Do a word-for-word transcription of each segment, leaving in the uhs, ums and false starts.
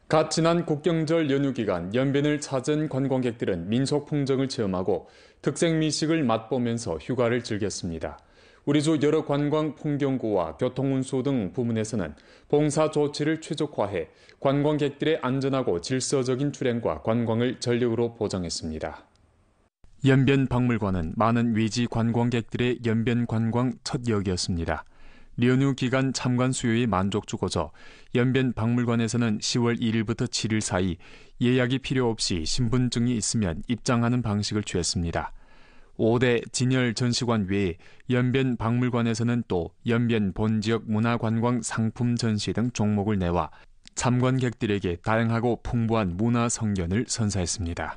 갓 지난 국경절 연휴 기간 연변을 찾은 관광객들은 민속 풍정을 체험하고 특색 미식을 맛보면서 휴가를 즐겼습니다. 우리 주 여러 관광 풍경구와 교통운수 등 부문에서는 봉사 조치를 최적화해 관광객들의 안전하고 질서적인 출행과 관광을 전력으로 보장했습니다. 연변 박물관은 많은 외지 관광객들의 연변 관광 첫 역이었습니다. 연휴 기간 참관 수요에 만족주고져 연변 박물관에서는 시월 일일부터 칠일 사이 예약이 필요 없이 신분증이 있으면 입장하는 방식을 취했습니다. 오 대 진열 전시관 외에 연변 박물관에서는 또 연변 본지역 문화관광 상품 전시 등 종목을 내와 참관객들에게 다양하고 풍부한 문화 성견을 선사했습니다.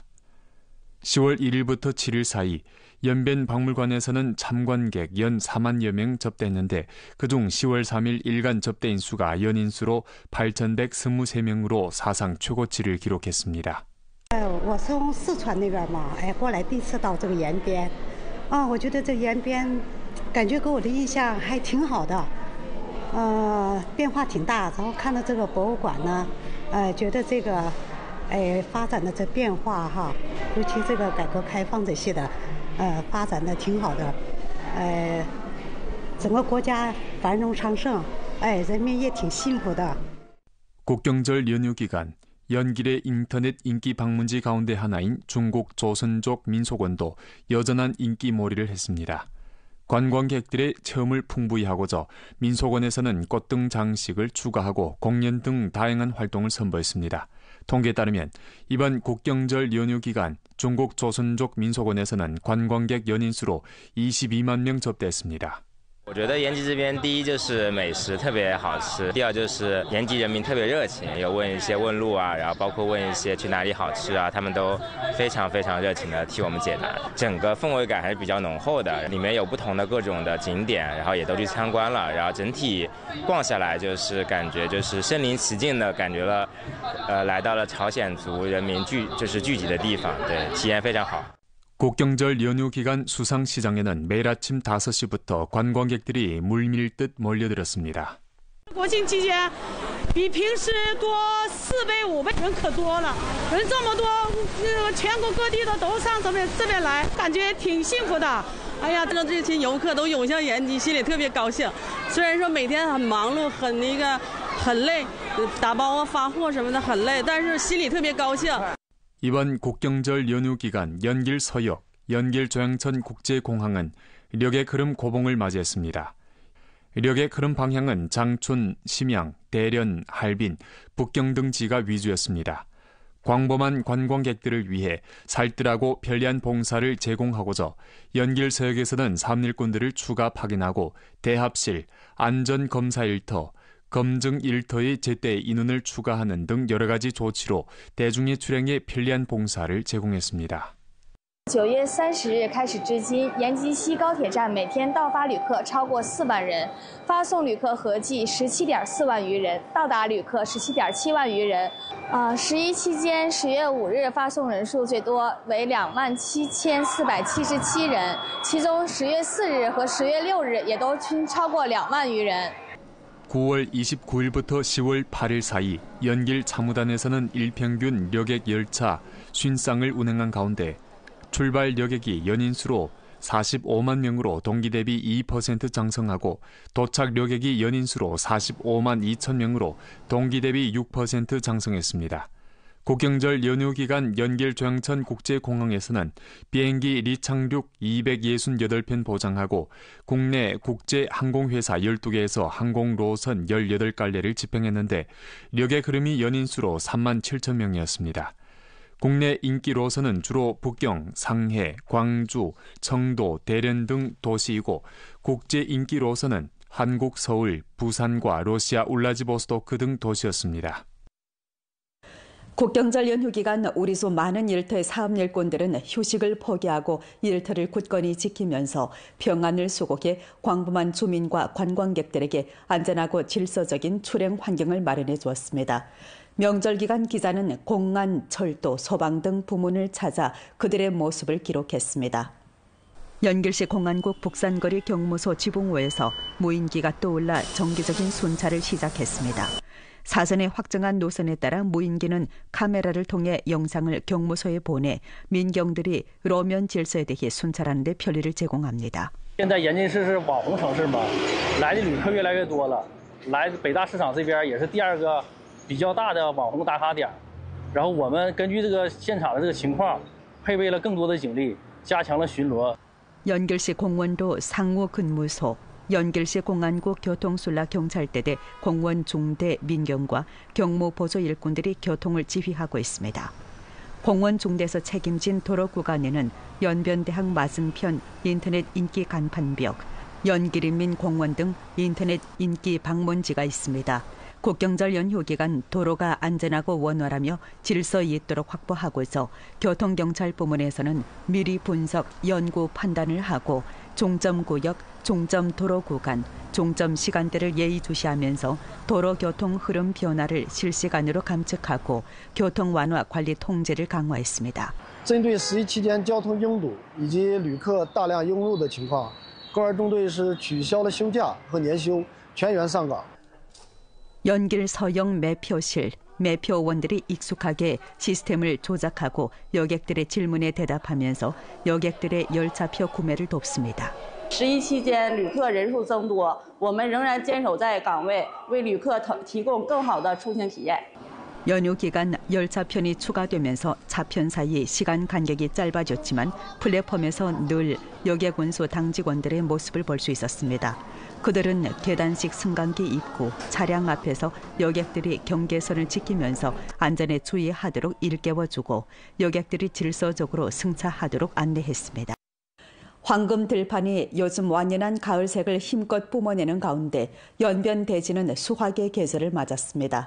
시월 일일부터 칠일 사이 연변 박물관에서는 참관객 연 사만여 명 접대했는데 그중 시월 삼일 일간 접대인 수가 연인수로 팔천백이십삼 명으로 사상 최고치를 기록했습니다. 我从四川那边嘛，哎，过来第一次到这个延边，啊，我觉得这延边感觉给我的印象还挺好的，呃，变化挺大。然后看到这个博物馆呢，呃，觉得这个，哎，发展的这变化哈，尤其这个改革开放这些的，呃，发展的挺好的，呃，整个国家繁荣昌盛，哎，人民也挺幸福的。 국경절 연휴 기간 연길의 인터넷 인기 방문지 가운데 하나인 중국 조선족 민속원도 여전한 인기몰이를 했습니다. 관광객들의 체험을 풍부히 하고자 민속원에서는 꽃 등 장식을 추가하고 공연 등 다양한 활동을 선보였습니다. 통계에 따르면 이번 국경절 연휴 기간 중국 조선족 민속원에서는 관광객 연인수로 이십이만 명 접대했습니다. 我觉得延吉这边第一就是美食特别好吃，第二就是延吉人民特别热情，有问一些问路啊，然后包括问一些去哪里好吃啊，他们都非常非常热情的替我们解答。整个氛围感还是比较浓厚的，里面有不同的各种的景点，然后也都去参观了，然后整体逛下来就是感觉就是身临其境的感觉了，呃，来到了朝鲜族人民聚就是聚集的地方，对，体验非常好。 국경절 연휴 기간 수상시장에는 매일 아침 다섯 시부터 관광객들이 물밀듯 몰려들었습니다. 国庆期间比平时多四倍五倍，人可多了，人这么多，全国各地的都上这边这边来，感觉挺幸福的。哎呀，看到这群游客都涌向延吉，心里特别高兴。虽然说每天很忙碌，很那个很累，打包啊发货什么的很累，但是心里特别高兴。 이번 국경절 연휴 기간 연길 서역, 연길 조양천 국제공항은 력의 흐름 고봉을 맞이했습니다. 력의 흐름 방향은 장춘, 심양, 대련, 할빈, 북경 등 지가 위주였습니다. 광범한 관광객들을 위해 살뜰하고 편리한 봉사를 제공하고자 연길 서역에서는 삼일꾼들을 추가 파견하고 대합실, 안전검사 일터, 검증 일터의 제때 인원을 추가하는 등 여러 가지 조치로 대중의 출행에 편리한 봉사를 제공했습니다. 九月三十日开始至今，延吉西高铁站每天到发旅客超过四万人，发送旅客合计十七点四万余人，到达旅客十七点七万余人。啊，十一期间，十月五日发送人数最多为两万七千四百七十七人，其中十月四日和十月六日也都均超过两万余人。 구월 이십구일부터 시월 팔일 사이 연길 참우단에서는 일평균 여객 열차 오십 쌍을 운행한 가운데 출발 여객이 연인수로 사십오만 명으로 동기 대비 이 퍼센트 장성하고 도착 여객이 연인수로 사십오만 이천 명으로 동기 대비 육 퍼센트 장성했습니다. 국경절 연휴 기간 연길 조양천 국제공항에서는 비행기 리착륙 이백육십팔 편 보장하고 국내 국제 항공회사 열두 개에서 항공 노선 열여덟 갈래를 집행했는데 력의 흐름이 연인수로 삼만 칠천 명이었습니다. 국내 인기 노선은 주로 북경, 상해, 광주, 청도, 대련 등 도시이고 국제 인기 노선은 한국 서울, 부산과 러시아 울라지보스토크 등 도시였습니다. 국경절 연휴 기간 우리소 많은 일터의 사업일꾼들은 휴식을 포기하고 일터를 굳건히 지키면서 평안을 수국해 광범한 주민과 관광객들에게 안전하고 질서적인 출행 환경을 마련해 주었습니다. 명절 기간 기자는 공안, 철도, 소방 등 부문을 찾아 그들의 모습을 기록했습니다. 연길시 공안국 북산거리 경무소 지붕호에서 무인기가 떠올라 정기적인 순찰을 시작했습니다. 사전에 확정한 노선에 따라 무인기는 카메라를 통해 영상을 경무소에 보내 민경들이路面 질서에 대해 순찰하는 데 편리를 제공합니다. 现在延津市是网红城市嘛，来的旅客越来越多了，来北大市场这边也是第二个比较大的网红打卡点。然后我们根据这个现场的这个情况，配备了更多的警力，加强了巡逻。 연길시 공원도 상호 근무소, 연길시 공안구 교통순라 경찰대대 공원 중대 민경과 경무 보조 일꾼들이 교통을 지휘하고 있습니다. 공원 중대에서 책임진 도로 구간에는 연변대학 맞은편 인터넷 인기 간판벽, 연길인민 공원 등 인터넷 인기 방문지가 있습니다. 국경절 연휴 기간 도로가 안전하고 원활하며 질서 있도록 확보하고 있어 교통경찰 부문에서는 미리 분석, 연구, 판단을 하고 종점 구역, 종점 도로 구간, 종점 시간대를 예의주시하면서 도로 교통 흐름 변화를 실시간으로 감측하고 교통 완화 관리 통제를 강화했습니다. 针对十一期间交通拥堵以及旅客大量涌入的情况，高二中队是取消了休假和年休，全员上岗。 연길 서영 매표실, 매표원들이 익숙하게 시스템을 조작하고 여객들의 질문에 대답하면서 여객들의 열차표 구매를 돕습니다. 十一期间旅客人数增多，我们仍然坚守在岗位，为旅客提供更好的出行体验。 연휴 기간 열차편이 추가되면서 차편 사이 시간 간격이 짧아졌지만 플랫폼에서 늘 여객운수 당직원들의 모습을 볼 수 있었습니다. 그들은 계단식 승강기 입구, 차량 앞에서 여객들이 경계선을 지키면서 안전에 주의하도록 일깨워주고 여객들이 질서적으로 승차하도록 안내했습니다. 황금 들판이 요즘 완연한 가을색을 힘껏 뿜어내는 가운데 연변 대지는 수확의 계절을 맞았습니다.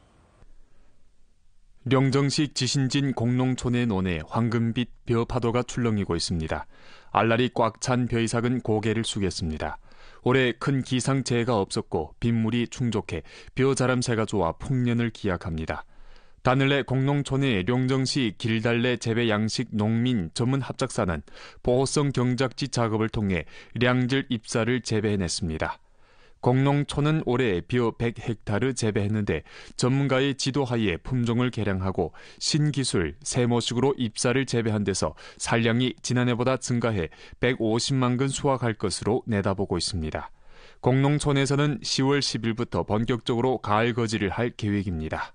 령정식 지신진 공농촌의 논에 황금빛 벼 파도가 출렁이고 있습니다. 알알이 꽉 찬 벼이삭은 고개를 숙였습니다. 올해 큰 기상재해가 없었고 빗물이 충족해 벼 자람새가 좋아 풍년을 기약합니다. 다늘레 공농촌의 령정시 길달래 재배 양식 농민 전문 합작사는 보호성 경작지 작업을 통해 량질 잎사를 재배해냈습니다. 공농촌은 올해 벼 백 헥타르 재배했는데 전문가의 지도하에 품종을 개량하고 신기술, 세모식으로 잎사를 재배한 데서 산량이 지난해보다 증가해 백오십만 근 수확할 것으로 내다보고 있습니다. 공농촌에서는 시월 십일부터 본격적으로 가을 거지를 할 계획입니다.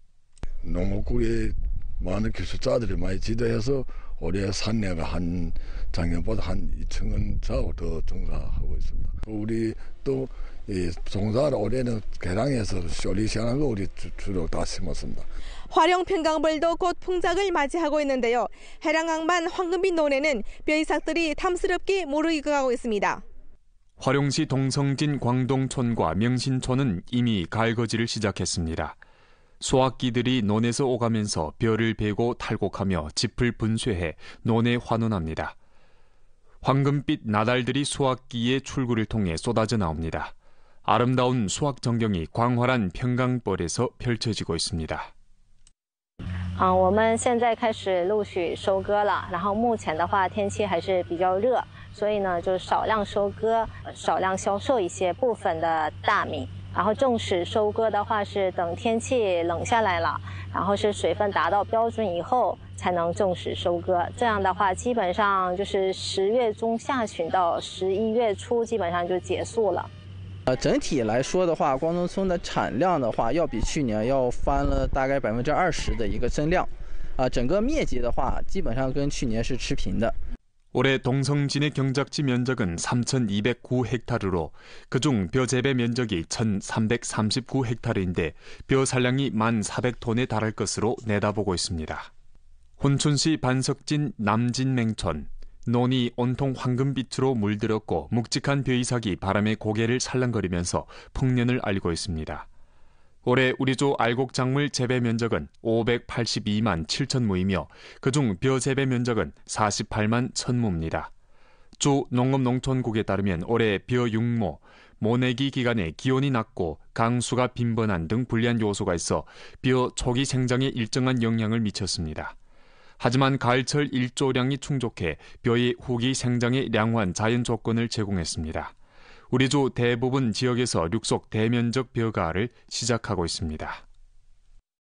농업국의 많은 기술자들이 많이 지도해서 올해 산내가 한 작년보다 한 이천 건 차고 더 증가하고 있습니다. 우리 또 이 종자를 올해는 개량해서 쇼리시하는 거 우리 주로 다 심었습니다. 화령 평강벌도 곧 풍작을 맞이하고 있는데요. 해랑강만 황금빛 논에는 벼이삭들이 탐스럽게 무르익어가고 있습니다. 화령시 동성진 광동촌과 명신촌은 이미 가을거지를 시작했습니다. 소악기들이 논에서 오가면서 벼를 베고 탈곡하며 짚을 분쇄해 논에 환원합니다. 황금빛 나달들이 수확기의 출구를 통해 쏟아져 나옵니다. 아름다운 수확 전경이 광활한 평강벌에서 펼쳐지고 있습니다. 嗯，我们现在开始陆续收割了，然后目前的话天气还是比较热，所以呢就少量收割，少量销售一些部分的大米。然后正式收割的话是等天气冷下来了，然后是水分达到标准以后才能正式收割。这样的话基本上就是十月中下旬到十一月初基本上就结束了。 呃，整体来说的话，光农村的产量的话，要比去年要翻了大概百分之二十的一个增量，啊、呃，整个面积的话，基本上跟去年是持平的。 올해 동성진의 경작지 면적은 삼천이백구 헥타르로 그중 벼 재배 면적이 천삼백삼십구 헥타르인데 벼 산량이 만 사백 톤에 달할 것으로 내다보고 있습니다. 혼춘시 반석진 남진맹촌 논이 온통 황금빛으로 물들었고 묵직한 벼이삭이 바람에 고개를 살랑거리면서 풍년을 알고 있습니다. 올해 우리조 알곡작물 재배 면적은 오백팔십이만 칠천 무이며 그중 벼 재배 면적은 사십팔만 천 무입니다. 주 농업농촌국에 따르면 올해 벼 육모, 모내기 기간에 기온이 낮고 강수가 빈번한 등 불리한 요소가 있어 벼 초기 생장에 일정한 영향을 미쳤습니다. 하지만 가을철 일조량이 충족해 벼의 후기 생장에 양호한 자연 조건을 제공했습니다. 우리 조 대부분 지역에서 육속 대면적 벼가를 시작하고 있습니다.